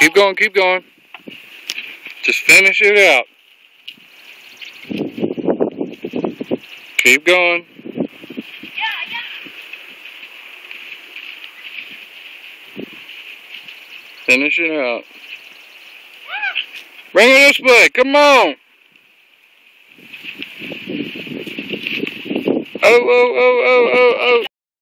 Keep going, keep going. Just finish it out. Keep going. Finish it out. Bring it this way, come on. Oh, oh, oh, oh, oh, oh.